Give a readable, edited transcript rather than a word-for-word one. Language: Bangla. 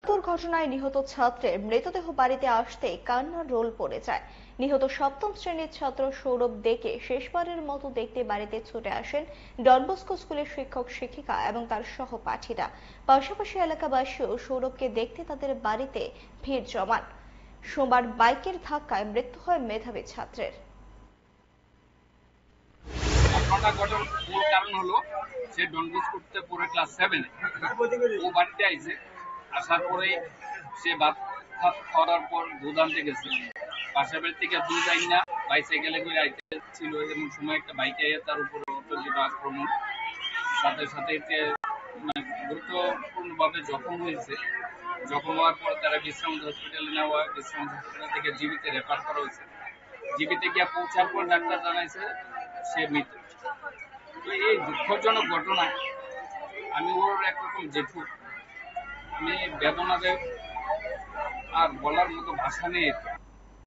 মৃত্যুর ঘটনায় নিহত ছাত্রের মৃতদেহ বাড়িতে আসতেই কান্নার রোল পড়ে যায়। নিহত সপ্তম শ্রেণীর ছাত্র সৌরভ দেকে শেষবারের মতো দেখতে বাড়িতে ছুটে আসেন ডন বস্কো স্কুলের শিক্ষক শিক্ষিকা এবং তার সহপাঠীরা। পাশাপাশি এলাকাবাসীও সৌরভকে দেখতে তাদের বাড়িতে ভিড় জমান। সোমবার বাইকের ধাক্কায় মৃত্যু হয় মেধাবী ছাত্রের। ঘটনার মূল কারণ হলো সে ডন বস্কোতে পড়ে ক্লাস 7 ও বাড়িতে আইছে। আসার পরে সে ভাত খাওয়ার পর দুধ আনতে গেছে। পাশের বাড়ি থেকে দুধ আইন না বাইসাইকেলে করে আইতে ছিল, এমন সময় একটা বাইকে আইয়া তার উপরে অতর্কিত আক্রমণ। সাথে সাথে গুরুত্বপূর্ণভাবে জখম হয়েছে। জখম হওয়ার পর তারা বিশ্রামত হসপিটালে নেওয়া হয়। বিশ্রামত হসপিটাল থেকে জিবিতে রেফার করা হয়েছে। জিবিতে গিয়ে পৌঁছার পর ডাক্তার জানাইছে সে মৃত। তো এই দুঃখজনক ঘটনায় আমি ওর একরকম জেঠু, আমি বেদনাতে আর বলার মতো ভাষা নেই।